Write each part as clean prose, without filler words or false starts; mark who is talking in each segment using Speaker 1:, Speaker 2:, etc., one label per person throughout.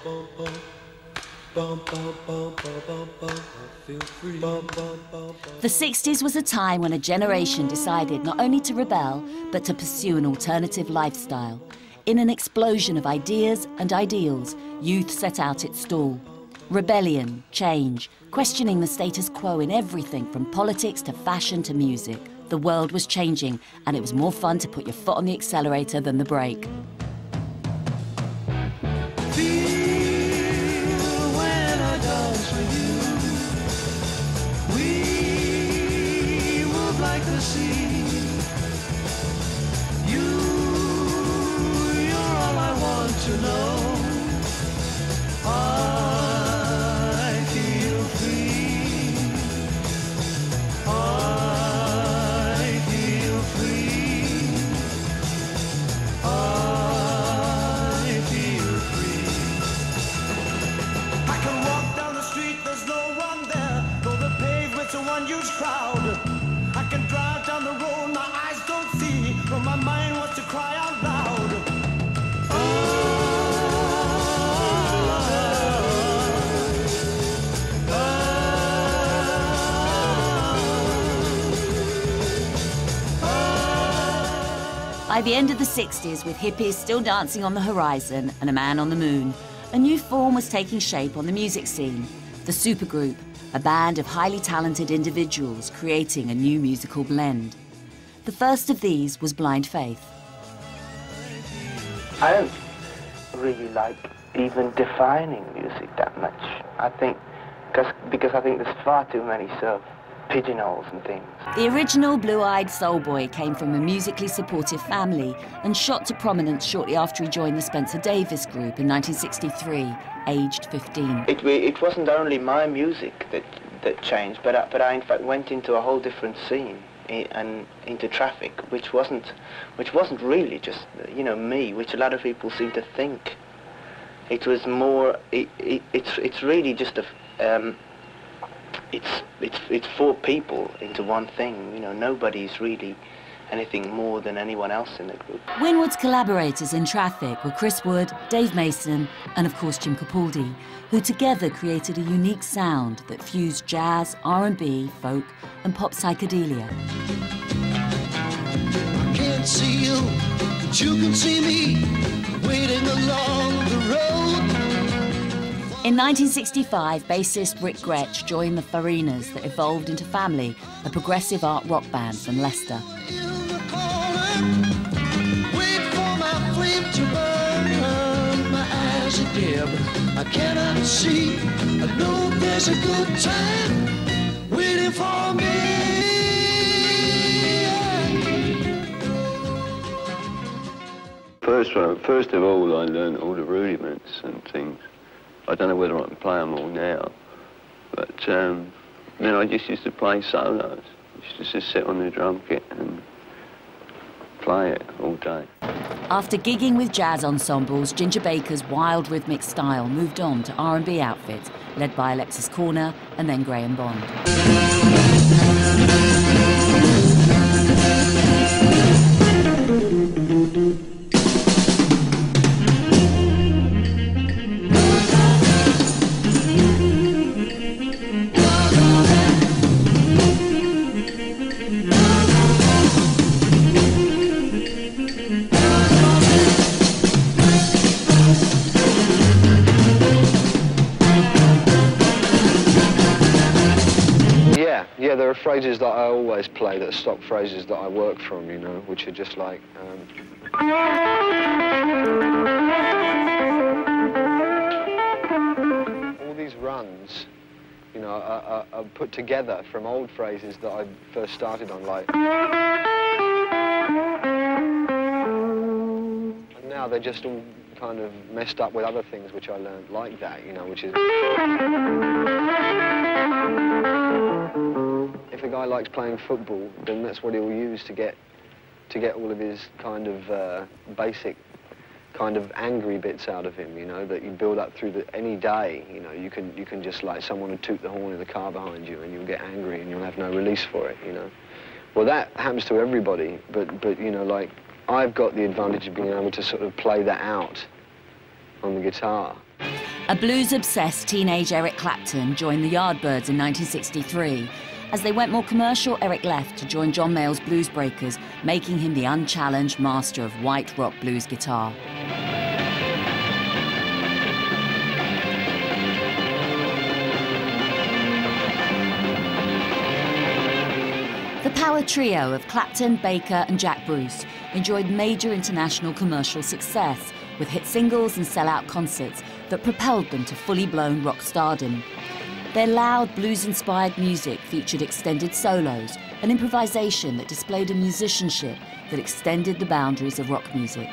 Speaker 1: The 60s was a time when a generation decided not only to rebel, but to pursue an alternative lifestyle. In an explosion of ideas and ideals, youth set out its stall. Rebellion, change, questioning the status quo in everything from politics to fashion to music. The world was changing, and it was more fun to put your foot on the accelerator than the brake.
Speaker 2: To know I feel free. I feel free. I feel free. I can walk down the street, there's no one there, though the pavement's a one huge crowd. I can drive down the road, my eyes don't see, but my mind wants to cry out loud.
Speaker 1: By the end of the 60s, with hippies still dancing on the horizon and a man on the moon, a new form was taking shape on the music scene. The supergroup, a band of highly talented individuals creating a new musical blend. The first of these was Blind Faith.
Speaker 3: I don't really like even defining music that much. I think, because I think there's far too many sort of pigeonholes and things.
Speaker 1: The original blue-eyed soul boy came from a musically supportive family and shot to prominence shortly after he joined the Spencer Davis Group in 1963, aged 15.
Speaker 3: It wasn't only my music that changed, but I in fact went into a whole different scene and into traffic, which wasn't really just, you know, me, which a lot of people seem to think. It was more. It's really just a. It's four people into one thing. You know, nobody's really anything more than anyone else in the group.
Speaker 1: Winwood's collaborators in Traffic were Chris Wood, Dave Mason, and of course Jim Capaldi, who together created a unique sound that fused jazz, R&B, folk, and pop psychedelia.
Speaker 2: I can't see you, but you can see me waiting along the road.
Speaker 1: In 1965, bassist Rick Grech joined the Farinas that evolved into Family, a progressive art rock band from Leicester.
Speaker 2: I cannot see, I know there's a good time waiting for me.
Speaker 4: First of all, I learned all the rudiments and things. I don't know whether I can play them all now, but then I just used to play solos. I used to just sit on the drum kit and play it all day.
Speaker 1: After gigging with jazz ensembles, Ginger Baker's wild rhythmic style moved on to R&B outfits, led by Alexis Corner and then Graham Bond.
Speaker 5: Yeah, there are phrases that I always play, that are stock phrases that I work from, you know, which are just like... all these runs, you know, are put together from old phrases that I first started on, like... And now they're just all kind of messed up with other things which I learned like that, you know, which is... If a guy likes playing football, then that's what he'll use to get all of his kind of basic kind of angry bits out of him, you know, that you build up through any day. You know, you can just, like, someone will toot the horn in the car behind you and you'll get angry and you'll have no release for it, you know. Well, that happens to everybody, but you know, like, I've got the advantage of being able to sort of play that out on the guitar.
Speaker 1: A blues-obsessed teenage Eric Clapton joined the Yardbirds in 1963. As they went more commercial, Eric left to join John Mayall's Blues Breakers, making him the unchallenged master of white rock blues guitar. The power trio of Clapton, Baker and Jack Bruce enjoyed major international commercial success with hit singles and sell-out concerts that propelled them to fully blown rock stardom. Their loud, blues-inspired music featured extended solos, an improvisation that displayed a musicianship that extended the boundaries of rock music.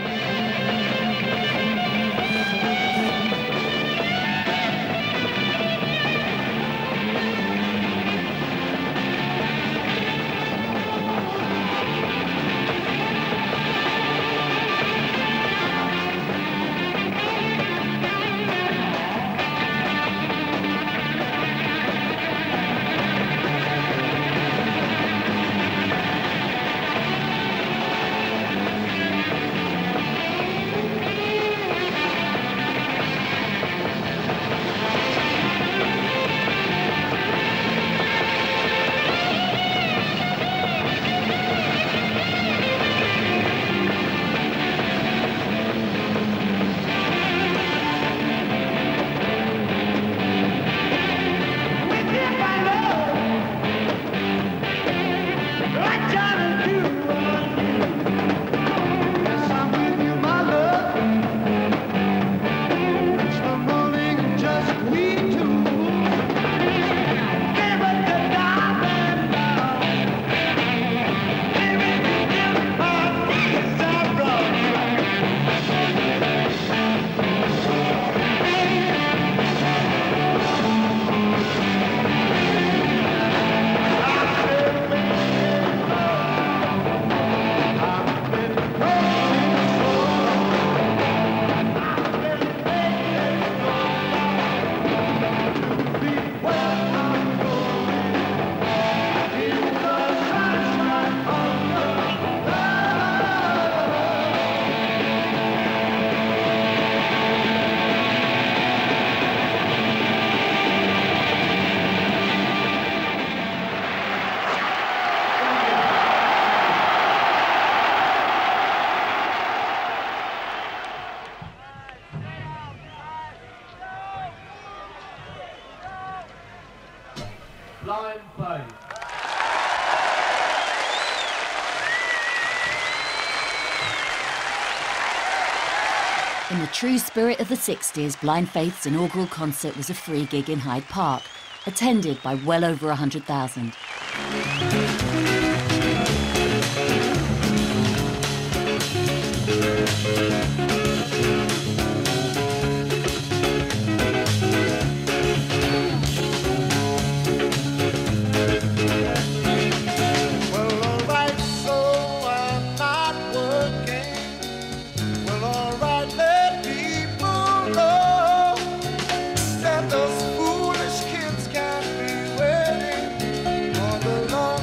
Speaker 2: Blind Faith.
Speaker 1: In the true spirit of the 60s, Blind Faith's inaugural concert was a free gig in Hyde Park, attended by well over 100,000.
Speaker 2: Those foolish kids can't be waiting for the Lord.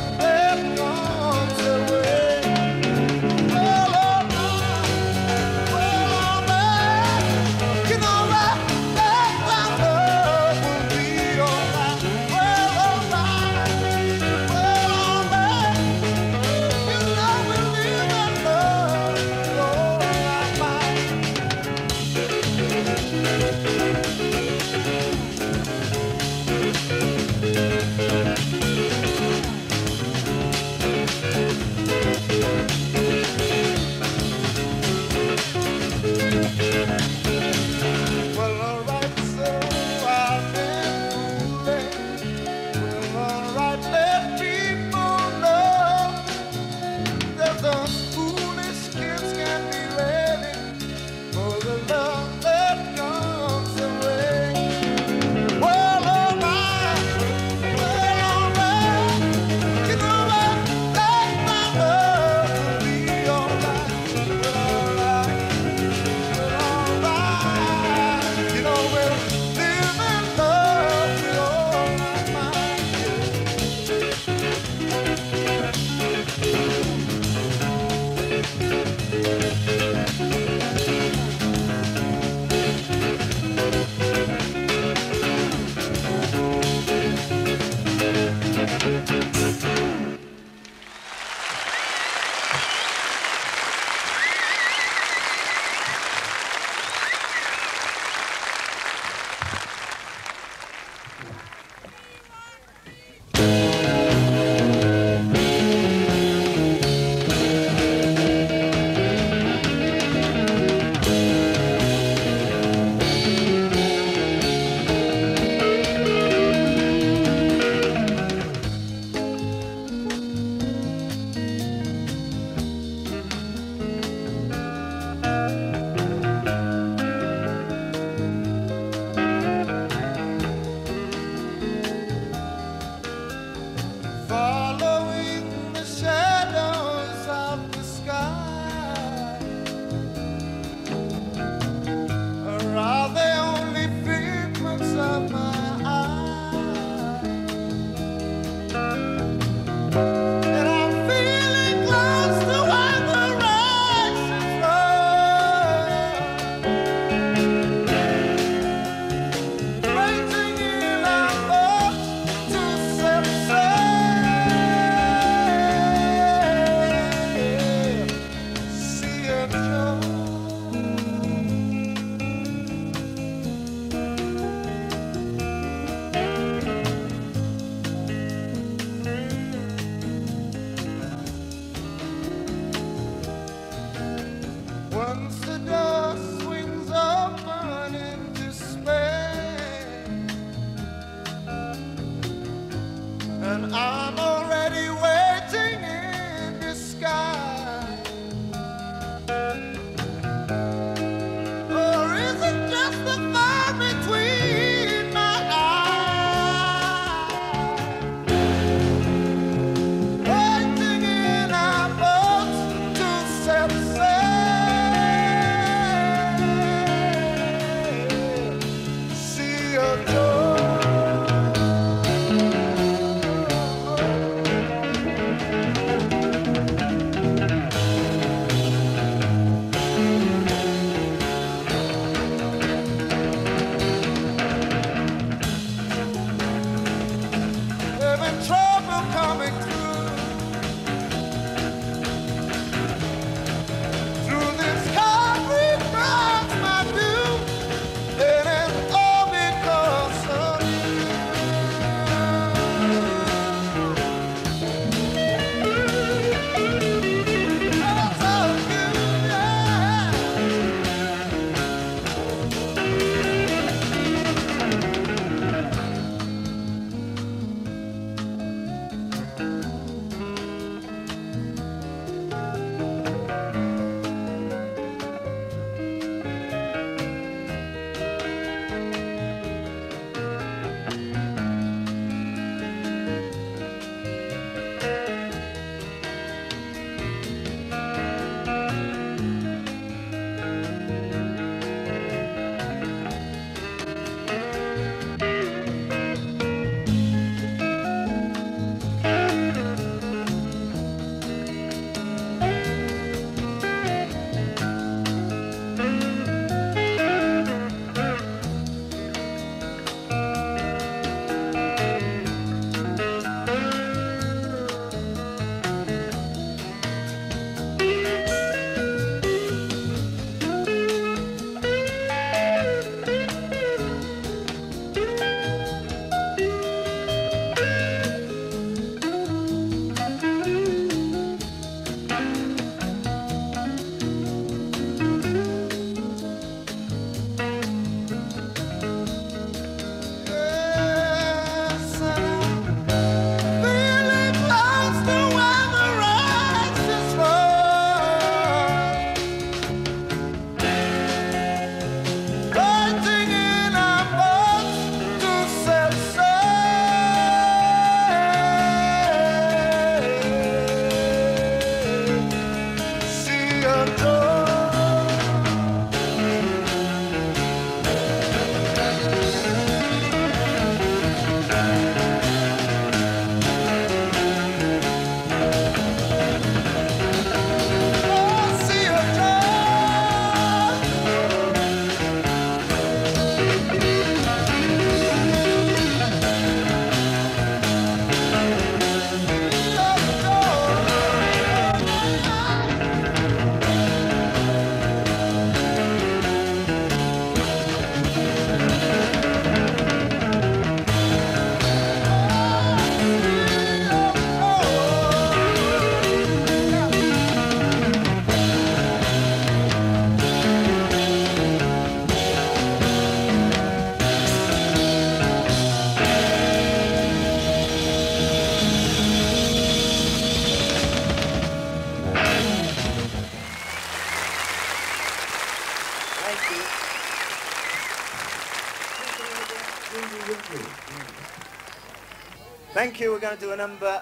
Speaker 2: Thank you. We're going to do a number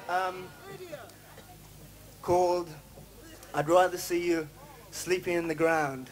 Speaker 2: called I'd Rather See You Sleeping in the Ground.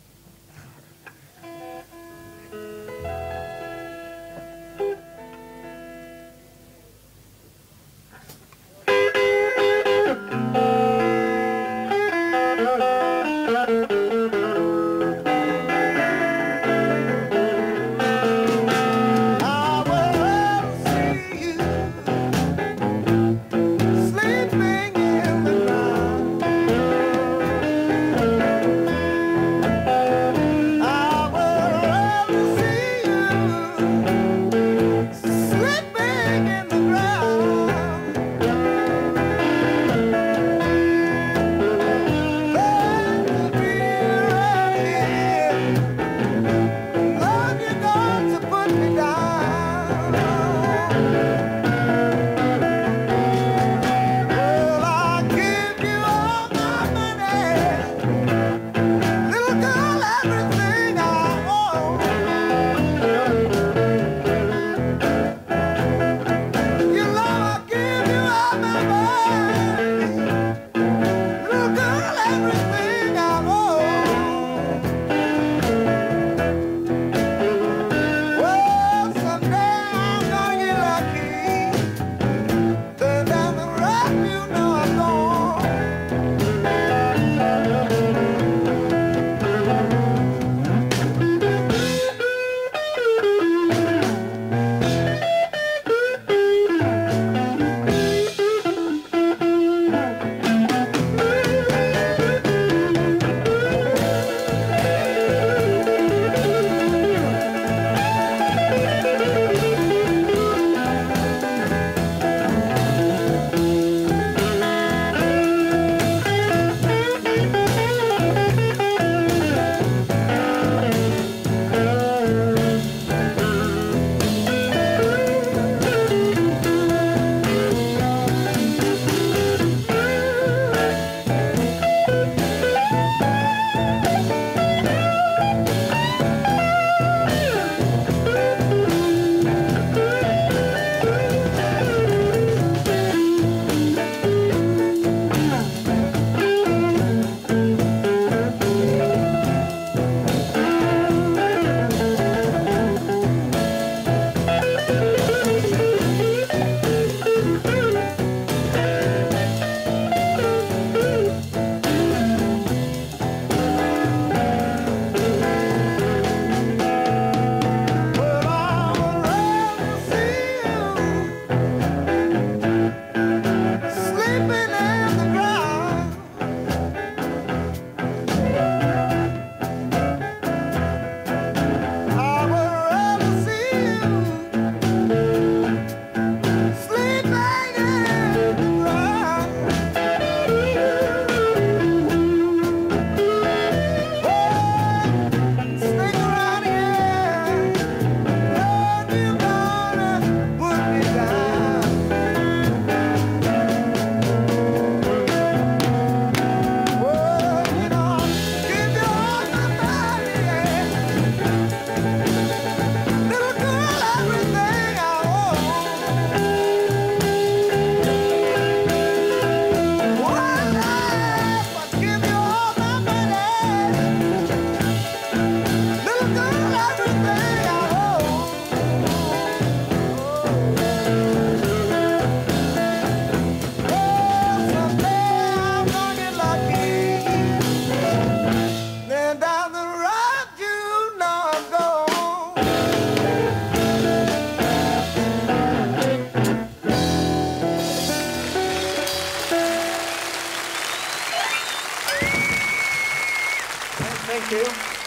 Speaker 6: you.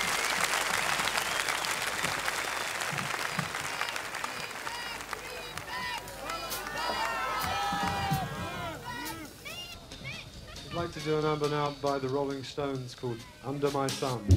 Speaker 6: I'd like to do an number now by the Rolling Stones called Under My Thumb.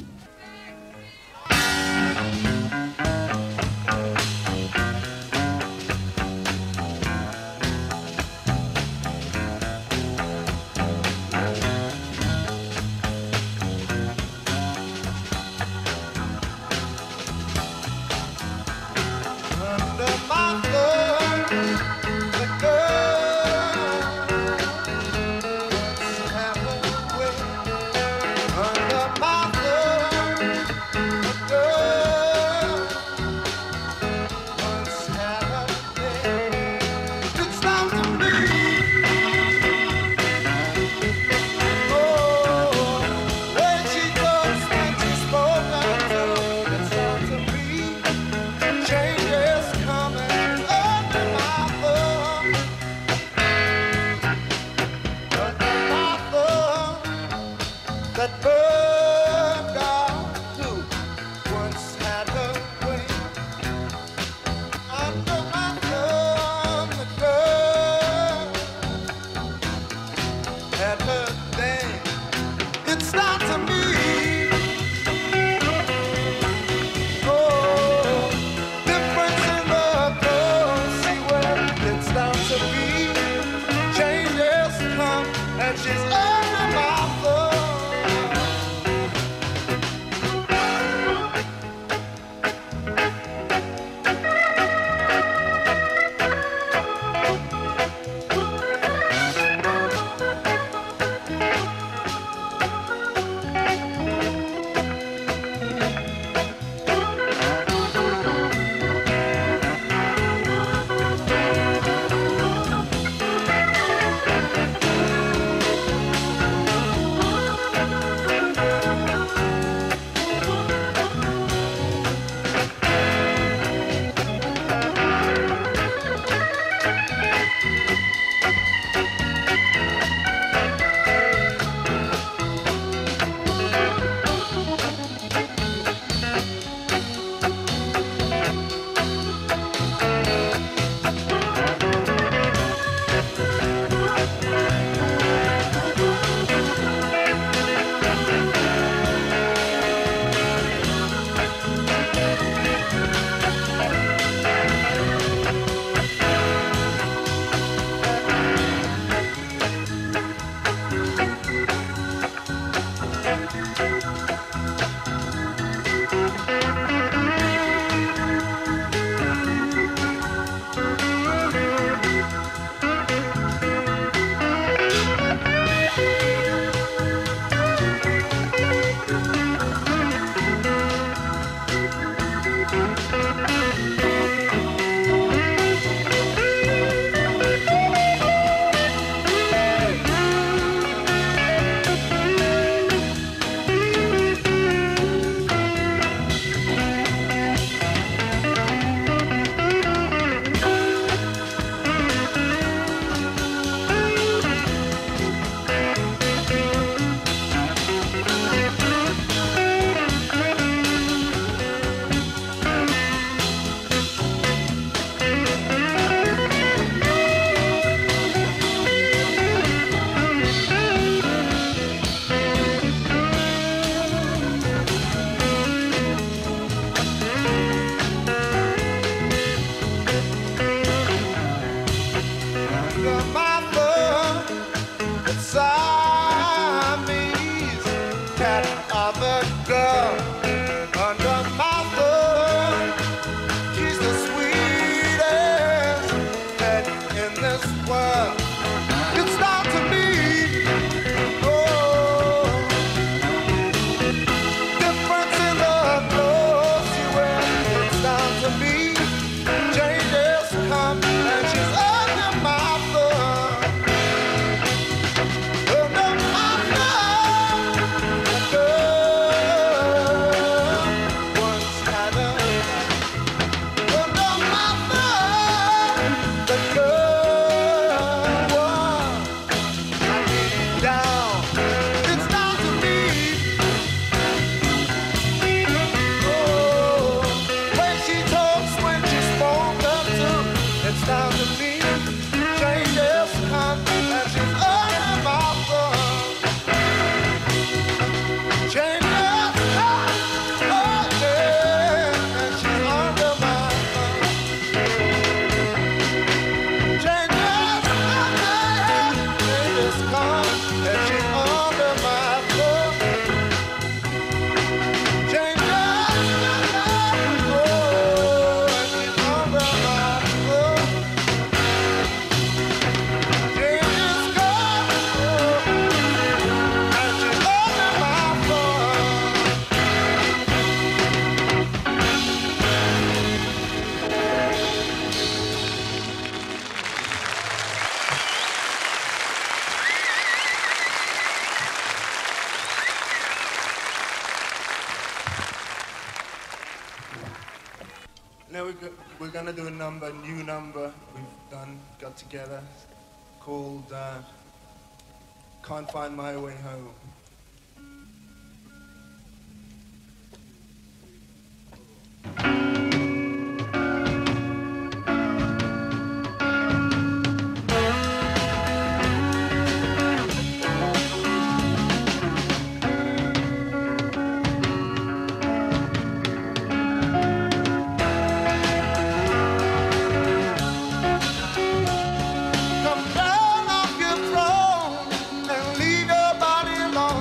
Speaker 7: Now we're gonna do a new number got together, called Can't Find My Way Home.
Speaker 2: Come down off your throne and leave your body alone.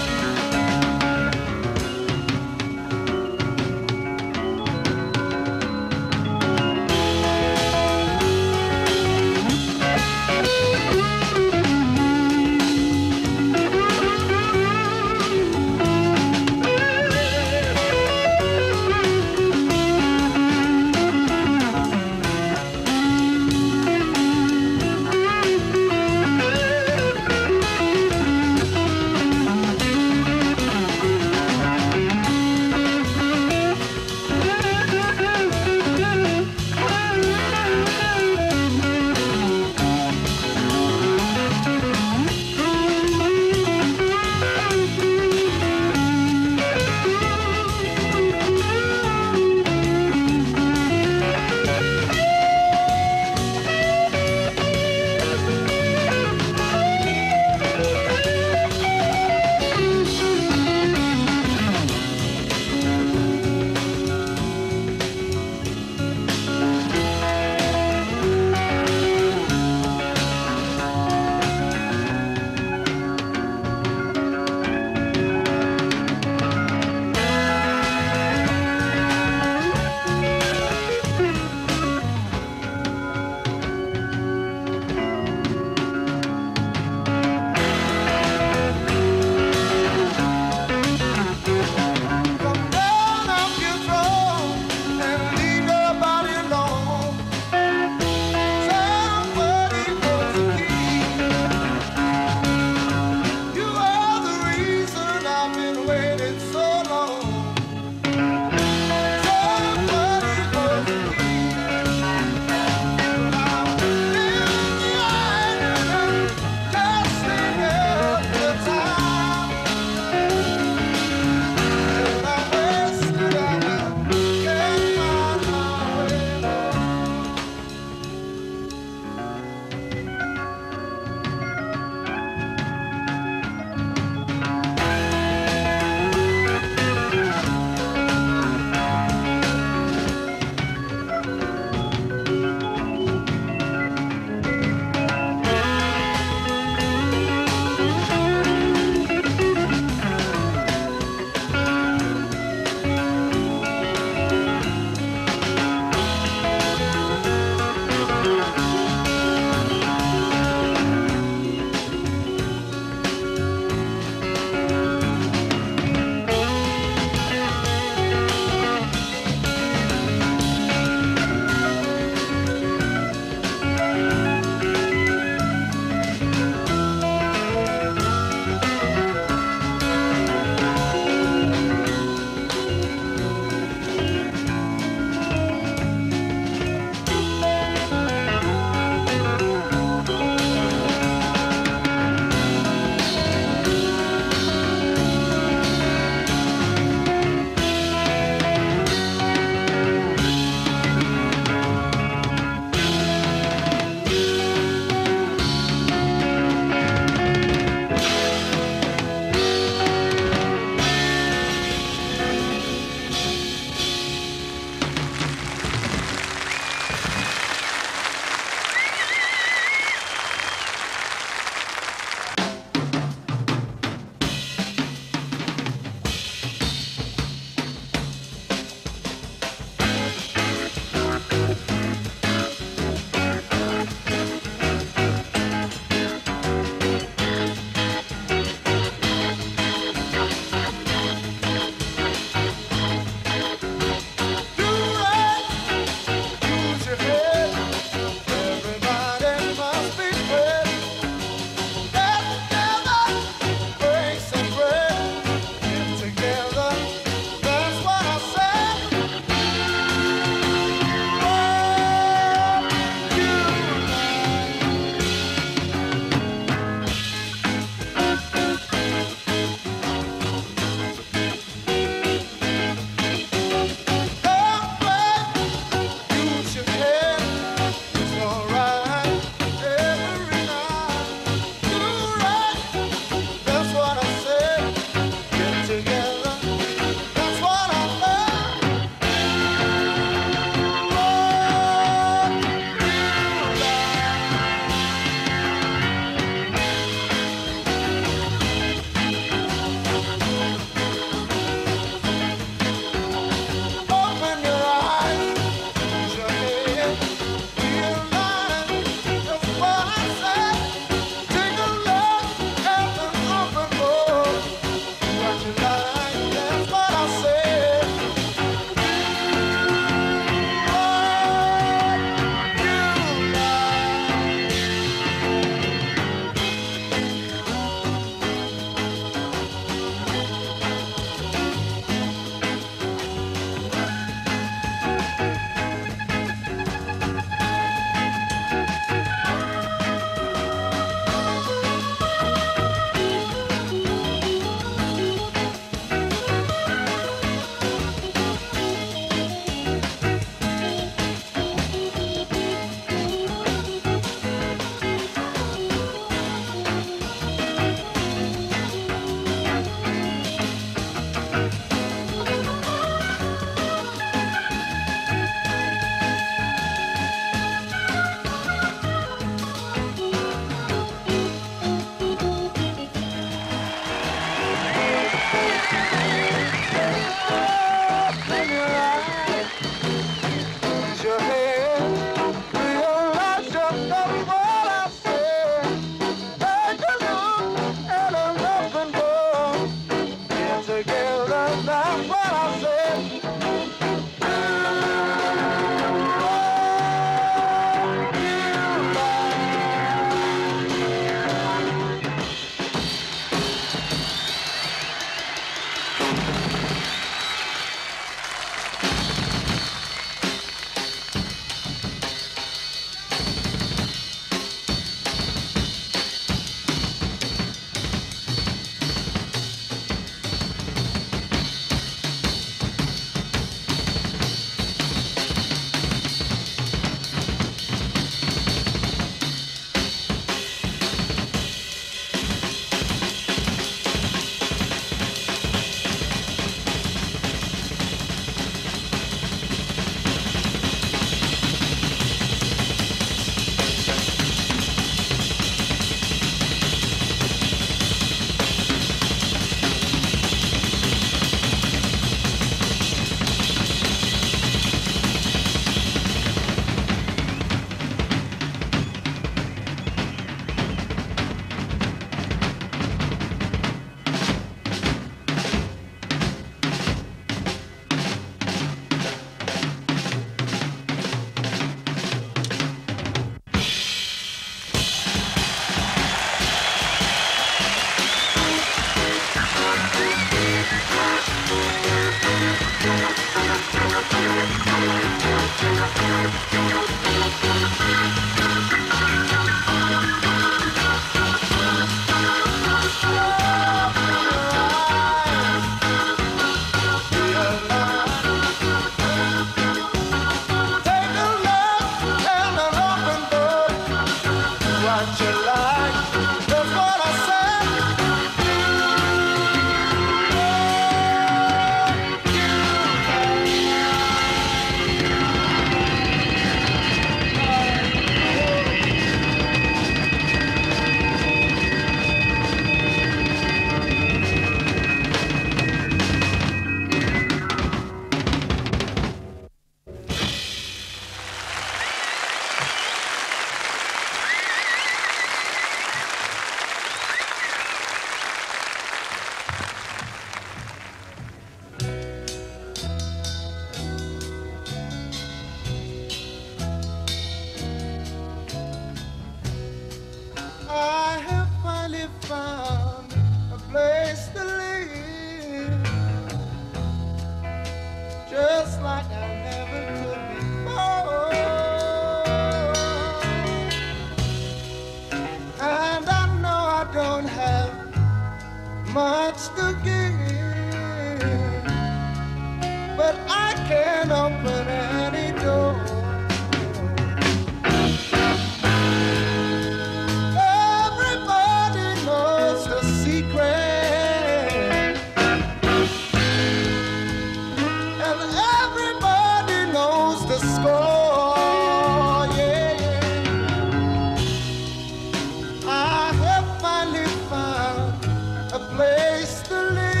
Speaker 2: I have finally found a place to live.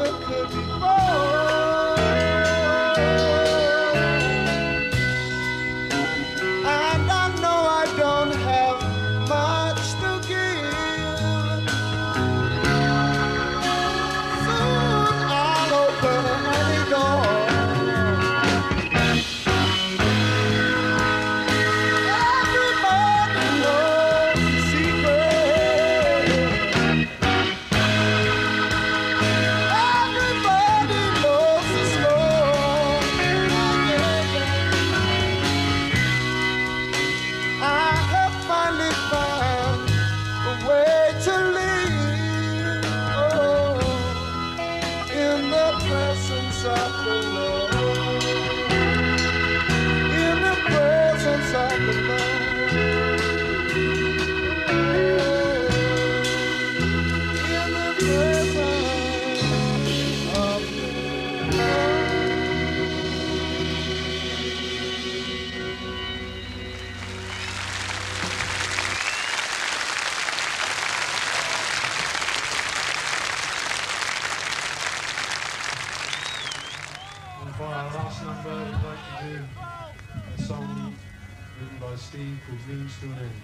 Speaker 2: never could before. And I know I don't have much to give. Soon I'll open any door. Everybody knows the secret. Everybody knows the score. I have finally found a way to live, oh, in the presence of the Lord, in the presence of the Lord, in the presence of the Lord.
Speaker 6: And for our last number, we'd like to do a song written by Steve called Means to an End.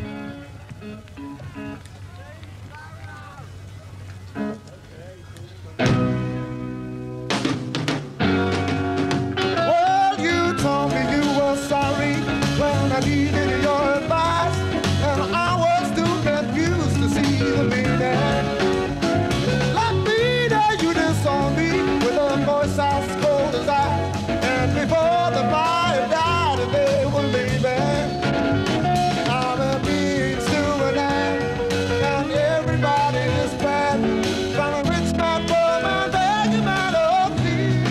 Speaker 2: Well, you told me you were sorry when I needed your advice, and I was too confused to see the meaning. Like Peter, you disowned me with a voice as cold as ice, and before the fire died and they were leaving, I'm a means to an end, and everybody is glad. From a rich man, poor man, begging man of peace.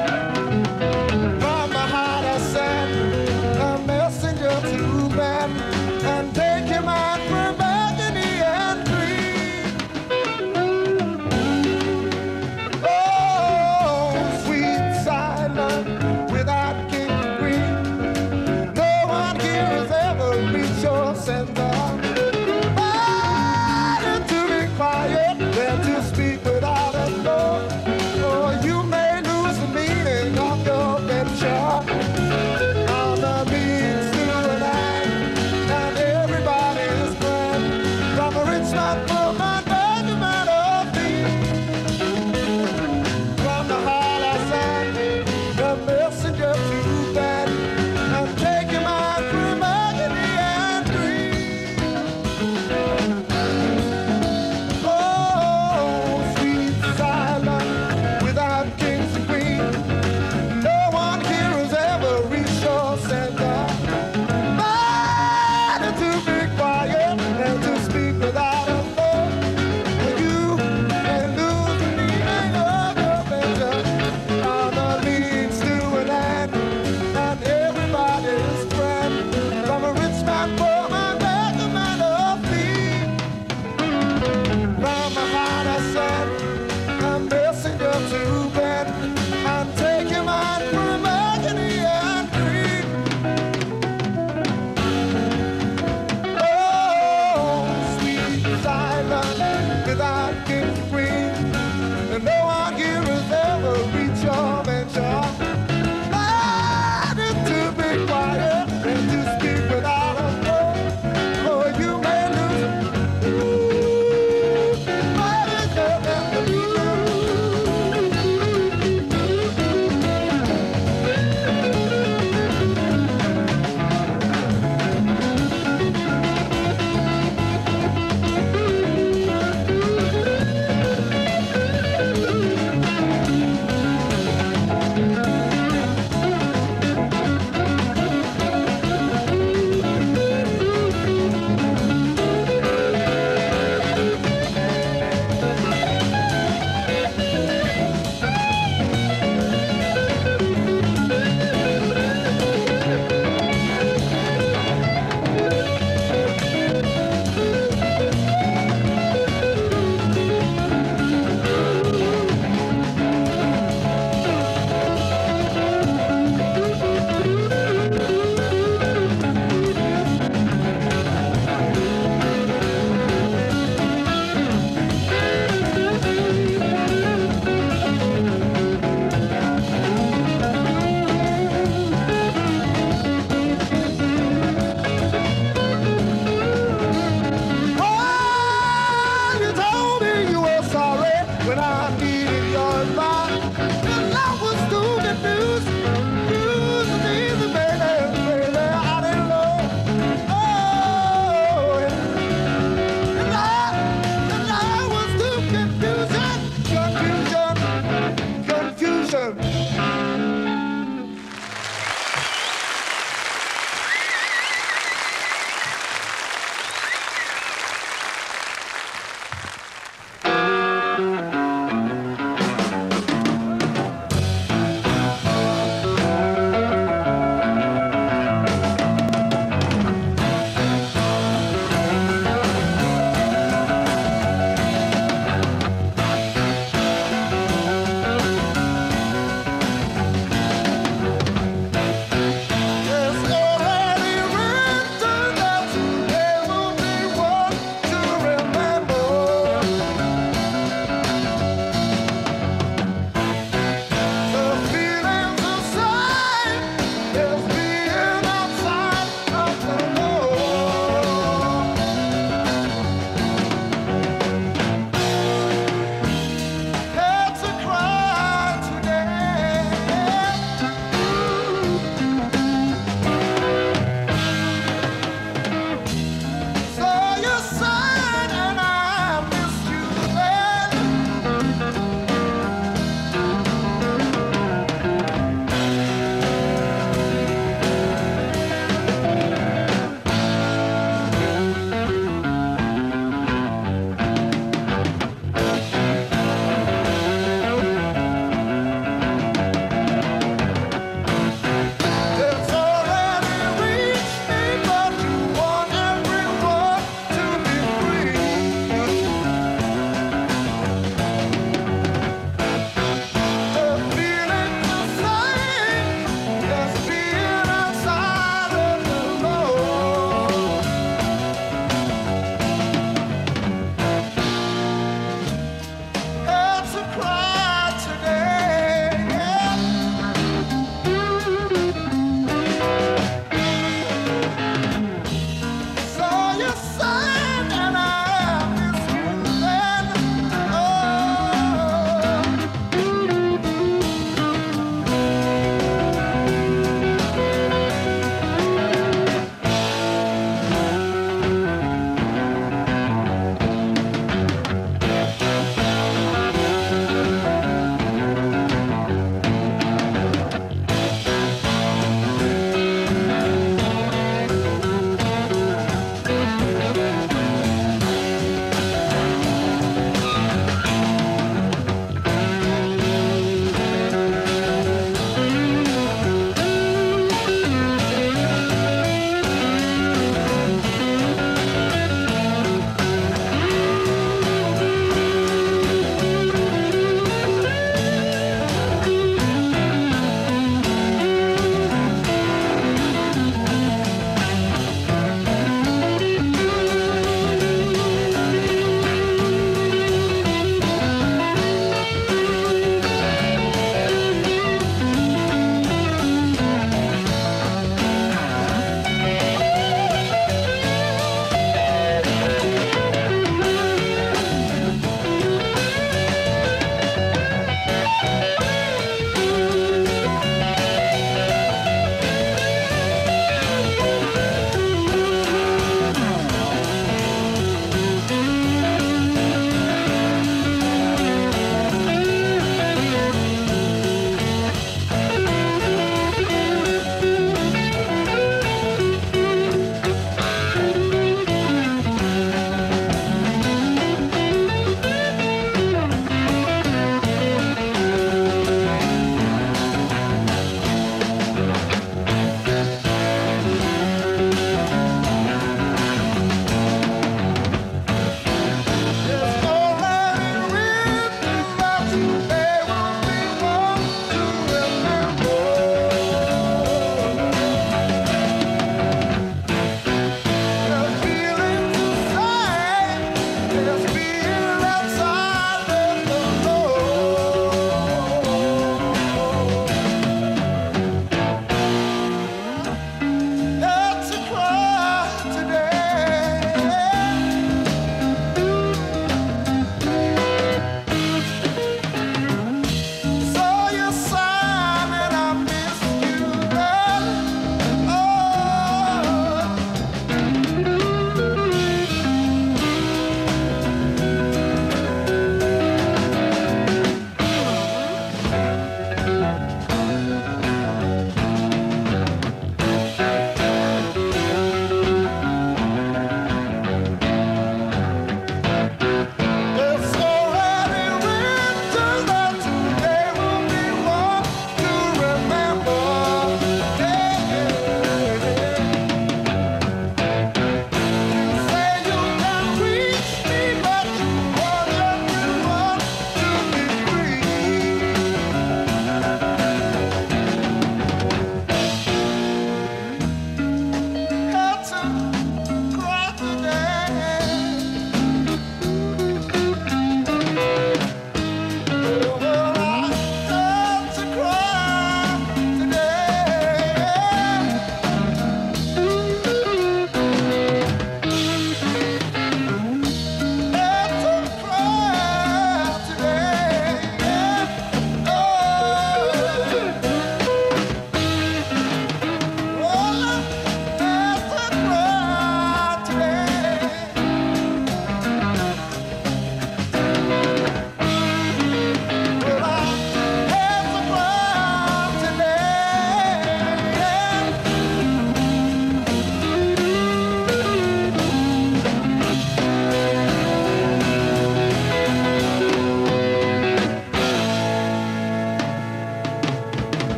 Speaker 2: From the heart I sent a messenger to them, and take him out from agony and grief. Oh, sweet silence without king and green. No one here has ever reached your center. Better to be quiet than to speak without a thought, or you may lose the meaning of your venture. I'm the means to an end, and everybody is glad. From a rich man, poor man, begging man of peace. From the heart I sent the messenger to them, and take him out from agony and grief.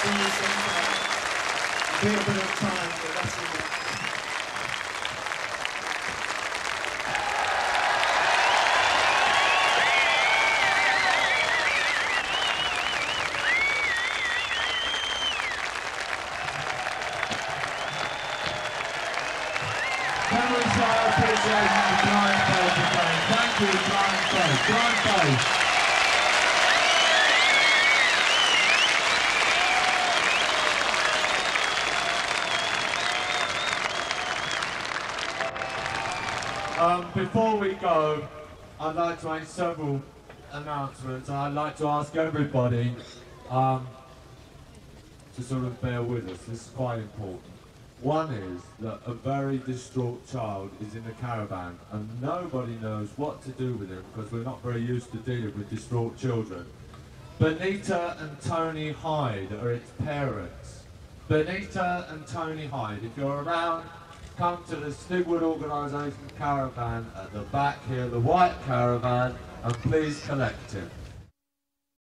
Speaker 6: See you sometime. A little bit of time, but that's it. Can we show our appreciation to Brian Faith for playing? Thank you, Brian Faith. Brian Faith. Before we go, I'd like to make several announcements. I'd like to ask everybody to sort of bear with us. This is quite important. One is that a very distraught child is in the caravan and nobody knows what to do with him because we're not very used to dealing with distraught children. Benita and Tony Hyde are its parents. Benita and Tony Hyde, if you're around, come to the Stigwood Organisation caravan at the back here, the white caravan, and please collect him.